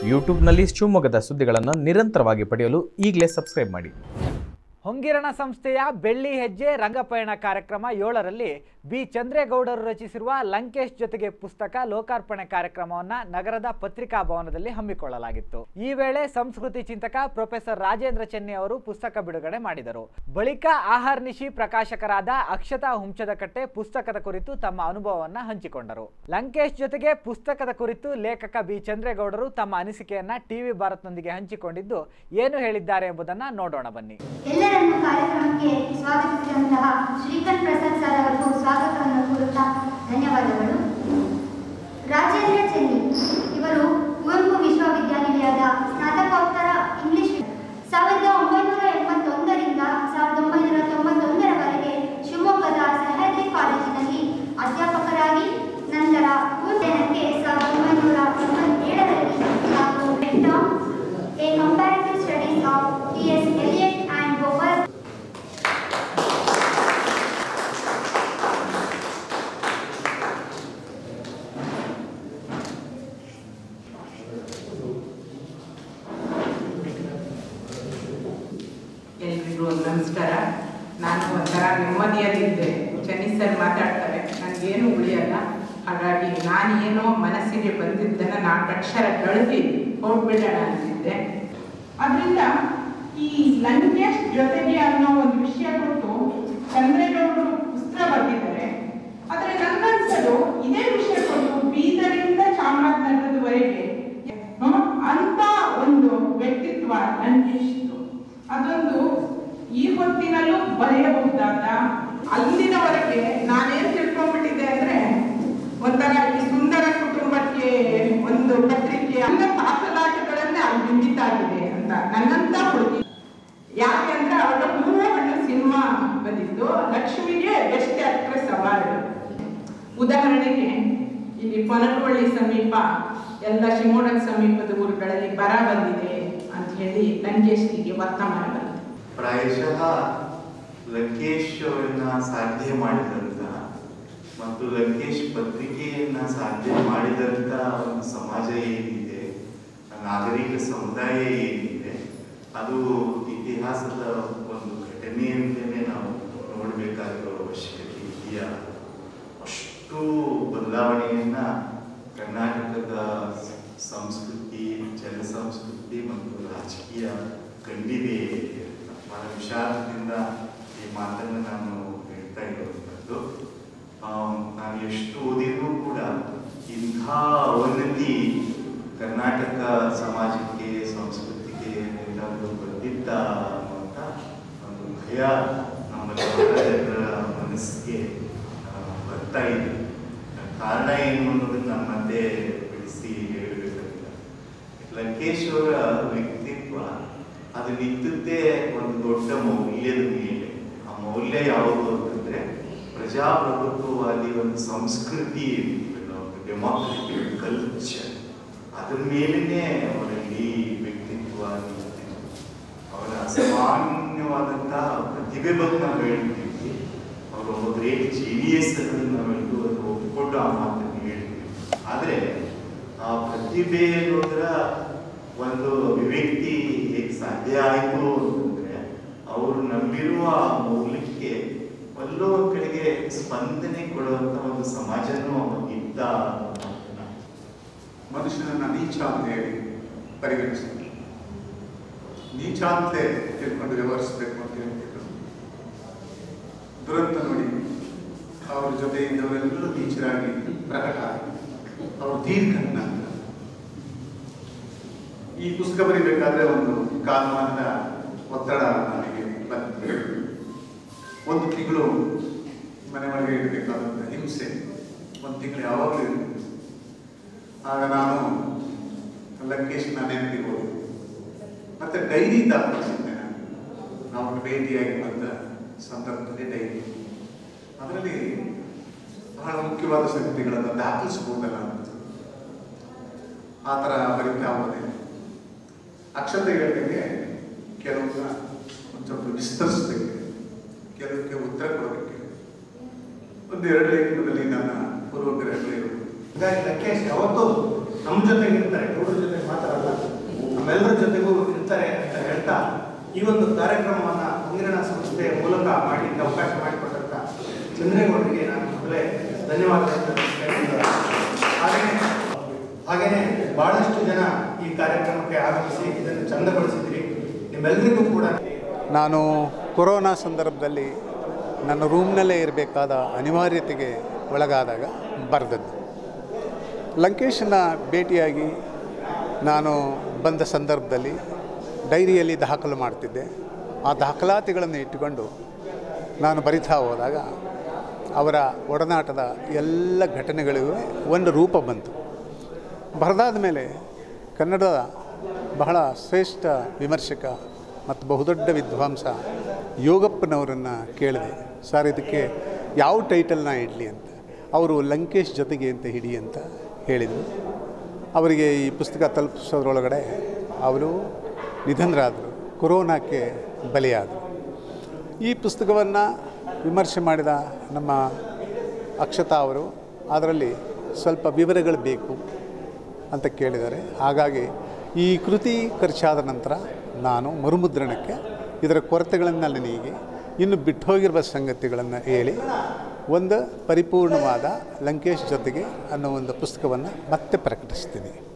ಯೂಟ್ಯೂಬ್ನಲ್ಲಿ ಶಿವಮೊಗ್ಗದ ಸುದ್ದಿಗಳನ್ನು ನಿರಂತರವಾಗಿ ಪಡೆಯಲು ಈಗಲೇ ಸಬ್ಸ್ಕ್ರೈಬ್ ಮಾಡಿ. ಹೊಂಗಿರಣ ಸಂಸ್ಥೆಯ ಬೆಳ್ಳಿ ಹೆಜ್ಜೆ ರಂಗಪಯಣ ಕಾರ್ಯಕ್ರಮ 7ರಲ್ಲಿ ಬಿ ಚಂದ್ರೇಗೌಡರು ರಚಿಸಿರುವ ಲಂಕೇಶ್ ಜೊತೆಗೆ ಪುಸ್ತಕ ಲೋಕಾರ್ಪಣೆ ಕಾರ್ಯಕ್ರಮವನ್ನು ನಗರದ ಪತ್ರಿಕಾ ಭವನದಲ್ಲಿ ಹಮ್ಮಿಕೊಳ್ಳಲಾಗಿತ್ತು. ಈ ವೇಳೆ ಸಂಸ್ಕೃತಿ ಚಿಂತಕ ಪ್ರೊಫೆಸರ್ ರಾಜೇಂದ್ರ ಚೆನ್ನಿ ಅವರು ಪುಸ್ತಕ ಬಿಡುಗಡೆ ಮಾಡಿದರು. ಬಳಿಕ ಆಹಾರ್ನಿಶಿ ಪ್ರಕಾಶಕರಾದ ಅಕ್ಷತಾ ಹುಂಚದಕಟ್ಟೆ ಪುಸ್ತಕದ ಕುರಿತು ತಮ್ಮ ಅನುಭವವನ್ನು ಹಂಚಿಕೊಂಡರು. ಲಂಕೇಶ್ ಜೊತೆಗೆ ಪುಸ್ತಕದ ಕುರಿತು ಲೇಖಕ ಬಿ ಚಂದ್ರೇಗೌಡರು ತಮ್ಮ ಅನಿಸಿಕೆಯನ್ನ ಟಿವಿ ಭಾರತ್ನೊಂದಿಗೆ ಹಂಚಿಕೊಂಡಿದ್ದು ಏನು ಹೇಳಿದ್ದಾರೆ ಎಂಬುದನ್ನು ನೋಡೋಣ ಬನ್ನಿ. ಎಲ್ಲರನ್ನು ಕಾರ್ಯಕ್ರಮಕ್ಕೆ ಸ್ವಾಗತಿಸಿದಂತಹ ಶ್ರೀಕಾಂತ್ ಪ್ರಸಾದ್ ಸರ್ ಅವರಿಗೂ ಸ್ವಾಗತವನ್ನು ಕೋರುತ್ತಾ ಧನ್ಯವಾದಗಳು. ರಾಜೇಂದ್ರ ಚೆನ್ನಿ ಇವರು ಕುವೆಂಪು ವಿಶ್ವವಿದ್ಯಾನಿಲಯದ ಸ್ನಾತಕೋತ್ತರ ಇಂಗ್ಲಿಷ್ 1981ರಿಂದ 1991ರವರೆಗೆ ಶಿವಮೊಗ್ಗದ ಸಹ್ಯಾದ್ರಿ ಕಾಲೇಜಿನಲ್ಲಿ ಅಧ್ಯಾಪಕರಾಗಿ, ನಂತರ ಉದ್ಯಾನಕ್ಕೆ 1997ರಲ್ಲಿ ಹಾಗೂ A comparative studies of T S. Eliot and Gopal ಎಲ್ರಿಗೂ ನಮಸ್ಕಾರ. ನಾನು ಒಂಥರ ನೆಮ್ಮದಿಯಲ್ಲಿದ್ದೆ. ಚೆನ್ನಿ ಸರ್ ಮಾತಾಡ್ತಾರೆ, ನನಗೇನು ಉಳಿಯಲ್ಲ. ಹಾಗಾಗಿ ನಾನೇನೋ ಮನಸ್ಸಿಗೆ ಬಂದಿದ್ದನ್ನು 4 ಅಕ್ಷರ ಕಳಿಸಿ ಹೋಗ್ಬಿಡೋಣ ಅಂತಿದ್ದೆ. ಅದರಿಂದ ಈ ಲಂಕೇಶ್ ಜೊತೆಗೆ ಅನ್ನೋ ಒಂದು ವಿಷಯ ಕೊಟ್ಟು ಚಂದ್ರೇಗೌಡರು ಪುಸ್ತಕ ಬರೆದಿದ್ದಾರೆ. ಆದರೆ ನನಗನ್ಸೋದು ಇದೇ ವಿಷಯ ಕೊಟ್ಟು ಬೀದರಿಂದ ಚಾಮರಾಜನಗರದವರೆಗೆ ಅಂತ ಒಂದು ವ್ಯಕ್ತಿತ್ವ ಲಂಕೇಶ್ದು. ಅದೊಂದು ಈ ಹೊತ್ತಿನಲ್ಲೂ ಬರೆಯಬಹುದಾದ, ಅಲ್ಲಿನವರೆಗೆ ನಾನೇನು ತಿಳ್ಕೊಂಡ್ಬಿಟ್ಟಿದ್ದೆ ಅಂದ್ರೆ ಒಂಥರ ಈ ಸುಂದರ ಕುಟುಂಬಕ್ಕೆ ಒಂದು ಪತ್ರಿಕೆ ಅಲ್ಲ ತಾಸಲಾಟಗಳನ್ನೇ ಅಲ್ಲಿ ಬಿಂದಿತಾಗಿದೆ ಅಂತ ನನ್ನಂತ ಹುಡುಗಿ. ಯಾಕೆ ಅಂದ್ರೆ ಅವರ ಹೂವು ಹಣ್ಣು ಸಿನಿಮಾ ಬಂದಿದ್ದು ಲಕ್ಷ್ಮಿಗೆ ಬೆಸ್ಟ್ ಆಕ್ಟ್ರೆಸ್ ಅವಾರ್ಡ್. ಉದಾಹರಣೆಗೆ ಇಲ್ಲಿ ಪನಕವಳ್ಳಿ ಸಮೀಪ ಎಲ್ಲ ಶಿವಮೊಗ್ಗ ಸಮೀಪದ ಊರುಗಳಲ್ಲಿ ಬರ ಬಂದಿದೆ ಅಂತ ಹೇಳಿ ಲಂಕೇಶ್ಗೆ ವರ್ತಮಾನ ಬಂದಿದೆ. ಪ್ರಾಯಶಃ ಲಂಕೇಶ್ ಅವರನ್ನ ಸಾಧ್ಯ ಮಾಡಿದಂತ ಮತ್ತು ಲಂಕೇಶ್ ಪತ್ರಿಕೆಯನ್ನ ಸಾಧ್ಯ ಮಾಡಿದಂತ ಒಂದು ಸಮಾಜ ಏನಿದೆ, ನಾಗರಿಕ ಸಮುದಾಯ ಏನಿದೆ, ಅದು ಇತಿಹಾಸದ ಒಂದು ಘಟನೆ ಅಂತಲೇ ನಾವು ನೋಡಬೇಕಾಗಿರೋ ಅವಶ್ಯಕತೆ ಇದೆಯಾ. ಅಷ್ಟು ಬದಲಾವಣೆಯನ್ನ ಕರ್ನಾಟಕದ ಸಂಸ್ಕೃತಿ, ಜನಸಂಸ್ಕೃತಿ ಮತ್ತು ರಾಜಕೀಯ ಕಂಡಿದೆ. ಬಹಳ ವಿಷಾದದಿಂದ ಈ ಮಾತನ್ನು ನಾನು ಹೇಳ್ತಾ ಇರುವಂಥದ್ದು. ನಾನು ಎಷ್ಟು ಓದಿದ್ರು ಕೂಡ ಇಂಥ ಅವನತಿ ಕರ್ನಾಟಕ ಸಮಾಜಕ್ಕೆ, ಸಂಸ್ಕೃತಿಗೆ ಎಲ್ಲಾದರೂ ಬಂದಿದ್ದ ಅನ್ನುವಂಥ ಒಂದು ಭಯ ನಮ್ಮ ಜನರ ಮನಸ್ಸಿಗೆ ಬರ್ತಾ ಇದೆ. ಕಾರಣ ಏನು ಅನ್ನೋದನ್ನು ನಾನು ಮತ್ತೆ ಬಿಡಿಸಿ ಹೇಳಬೇಕಾಗಿಲ್ಲ. ಲಂಕೇಶ್ ಅವರ ವ್ಯಕ್ತಿತ್ವ ಅದು ನಿಂತದ್ದೇ ಒಂದು ದೊಡ್ಡ ಮೌಲ್ಯದ ಮೇಲೆ. ಆ ಮೌಲ್ಯ ಯಾವುದು ಅಂತಂದ್ರೆ ಪ್ರಜಾಪ್ರಭುತ್ವವಾದಿ ಒಂದು ಸಂಸ್ಕೃತಿ, ಡೆಮಾಕ್ರೆಟಿಕ್ ಕಲ್ಚರ್, ಅದ್ರ ಮೇಲೇನೆ ಅವರಲ್ಲಿ ವ್ಯಕ್ತಿತ್ವ ನಿಂತಿದೆ. ಅವರ ಅಸಾಮಾನ್ಯವಾದಂತಹ ಪ್ರತಿಭೆ ಬಗ್ಗೆ ನಾವು ಹೇಳ್ತೀವಿ. ಅವರು ಗ್ರೇಟ್ ಜೀನಿಯಸ್ ನಾವೆಲ್ಲರೂ ಅದು ಒಪ್ಪಿಕೊಂಡು ಆ ಮಾತನ್ನು ಹೇಳ್ತೀವಿ. ಆದರೆ ಆ ಪ್ರತಿಭೆ ಅನ್ನೋದರ ಒಂದು ಅಭಿವ್ಯಕ್ತಿ ಹೇಗೆ ಸಾಧ್ಯ ಆಯಿತು ಅಂತಂದ್ರೆ ಅವರು ನಂಬಿರುವ ಮೌಲ್ಯಕ್ಕೆ ಎಲ್ಲೋ ಕಡೆಗೆ ಸ್ಪಂದನೆ ಕೊಡುವಂತ ಒಂದು ಸಮಾಜನೂ ಇದ್ದ. ಮನುಷ್ಯನನ್ನ ನೀಚ ಅಂತ ಹೇಳಿ ಪರಿಗಣಿಸಿದ್ರು. ನೀಚ ಅಂತಲೇ ತಿಳ್ಕೊಂಡು ವ್ಯವಹರಿಸಬೇಕು ಅಂತ ಹೇಳ್ತಿದ್ರು. ದುರಂತ ನೋಡಿ, ಅವ್ರ ಜೊತೆ ಇದ್ದವರೆಲ್ಲರೂ ನೀಚರಾಗಿ ಪ್ರಕಟ. ಅವರು ದೀರ್ಘ ಈ ಪುಸ್ತಕ ಬರೀಬೇಕಾದ್ರೆ ಒಂದು ಕಾಲಮಾನದ ಒತ್ತಡ ನನಗೆ ಬಂದಿದೆ. 1 ತಿಂಗಳು ಮನೆ ಒಳಗೆ ಇರಬೇಕಾದಂಥ ಹಿಂಸೆ 1 ತಿಂಗಳು ಯಾವಾಗಲೂ ಇರುತ್ತೆ. ಆಗ ನಾನು ಲಂಕೇಶ್ನ ನೆನಪಿಗೆ ಹೋದೆ. ಮತ್ತೆ ಡೈರಿ ದಾಖಲಿಸಿದ್ದೆ. ನಾವು ಭೇಟಿಯಾಗಿ ಬಂದ ಸಂದರ್ಭದಲ್ಲಿ ಡೈರಿ, ಅದರಲ್ಲಿ ಬಹಳ ಮುಖ್ಯವಾದ ಸಂಗತಿಗಳನ್ನು ದಾಖಲಿಸಬಹುದಲ್ಲ ಅಂತ ಆ ಥರ ಬರೀತಾ ಹೋದೆ. ಅಕ್ಷತೆಗಳಿಗೆ ಕೆಲವನ್ನ ಒಂದು ಸ್ವಲ್ಪ ವಿಸ್ತರಿಸಬೇಕು, ಕೆಲವಕ್ಕೆ ಉತ್ತರ ಕೊಡಬೇಕು. 1-2 ಲೇಖನದಲ್ಲಿ ನನ್ನ ಪೂರ್ವಗ್ರಹಗಳಿರುವುದು. ಹೀಗಾಗಿ ಲಂಕೇಶ್ ಯಾವತ್ತೂ ನಮ್ಮ ಜೊತೆಗೆ ಇರ್ತಾರೆ, ಗೌಡರ ಜೊತೆಗೆ ಮಾತ್ರ ಅಲ್ಲ, ನಮ್ಮೆಲ್ಲರ ಜೊತೆಗೂ ಇರ್ತಾರೆ ಅಂತ ಹೇಳ್ತಾ ಈ ಒಂದು ಕಾರ್ಯಕ್ರಮವನ್ನು ನೀರಿನ ಸಂಸ್ಥೆಯ ಮೂಲಕ ಮಾಡಲಿಕ್ಕೆ ಅವಕಾಶ ಮಾಡಿಕೊಟ್ಟಂತ ಚಂದ್ರೇಗೌಡರಿಗೆ ನಾನು ಮೊದಲೇ ಧನ್ಯವಾದಗಳನ್ನು ತಿಳಿಸ್ತೇನೆ. ಹಾಗೆಯೇ ಬಹಳಷ್ಟು ಜನ ಈ ಕಾರ್ಯಕ್ರಮಕ್ಕೆ ಆಗಮಿಸಿ ಇದನ್ನು ಚಂದಗೊಳಿಸಿದ್ರಿ. ನಿಮ್ಮೆಲ್ಲರಿಗೂ ಕೂಡ ನಾನು ಕೊರೋನಾ ಸಂದರ್ಭದಲ್ಲಿ ನನ್ನ ರೂಮ್ನಲ್ಲೇ ಇರಬೇಕಾದ ಅನಿವಾರ್ಯತೆಗೆ ಒಳಗಾದಾಗ ಬರೆದದ್ದು. ಲಂಕೇಶನ ಭೇಟಿಯಾಗಿ ನಾನು ಬಂದ ಸಂದರ್ಭದಲ್ಲಿ ಡೈರಿಯಲ್ಲಿ ದಾಖಲು ಮಾಡ್ತಿದ್ದೆ. ಆ ದಾಖಲಾತಿಗಳನ್ನು ಇಟ್ಟುಕೊಂಡು ನಾನು ಬರಿತಾ ಹೋದಾಗ ಅವರ ಒಡನಾಟದ ಎಲ್ಲ ಘಟನೆಗಳಿಗೂ ಒಂದು ರೂಪ ಬಂತು. ಬರೆದಾದ ಮೇಲೆ ಕನ್ನಡದ ಬಹಳ ಶ್ರೇಷ್ಠ ವಿಮರ್ಶಕ ಮತ್ತು ಬಹುದೊಡ್ಡ ವಿದ್ವಾಂಸ ಯೋಗಪ್ಪನವರನ್ನು ಕೇಳಿದೆ, ಸರ್ ಇದಕ್ಕೆ ಯಾವ ಟೈಟಲ್ನ ಇಡಲಿ ಅಂತ. ಅವರು ಲಂಕೇಶ್ ಜೊತೆಗೆ ಅಂತ ಹಿಡಿ ಅಂತ ಹೇಳಿದರು. ಅವರಿಗೆ ಈ ಪುಸ್ತಕ ತಲುಪಿಸೋದ್ರೊಳಗಡೆ ಅವರು ನಿಧನರಾದರು, ಕೊರೋನಾಕ್ಕೆ ಬಲಿಯಾದರು. ಈ ಪುಸ್ತಕವನ್ನು ವಿಮರ್ಶೆ ಮಾಡಿದ ನಮ್ಮ ಅಕ್ಷತಾ ಅವರು ಅದರಲ್ಲಿ ಸ್ವಲ್ಪ ವಿವರಗಳು ಬೇಕು ಅಂತ ಕೇಳಿದ್ದಾರೆ. ಹಾಗಾಗಿ ಈ ಕೃತಿ ಖರ್ಚಾದ ನಂತರ ನಾನು ಮರುಮುದ್ರಣಕ್ಕೆ ಇದರ ಕೊರತೆಗಳನ್ನೆಲ್ಲ ನೀಗಿ ಇನ್ನು ಬಿಟ್ಟು ಹೋಗಿರುವ ಸಂಗತಿಗಳನ್ನು ಹೇಳಿ ಒಂದು ಪರಿಪೂರ್ಣವಾದ ಲಂಕೇಶ್ ಜೊತೆಗೆ ಅನ್ನೋ ಒಂದು ಪುಸ್ತಕವನ್ನು ಮತ್ತೆ ಪ್ರಕಟಿಸ್ತೀನಿ.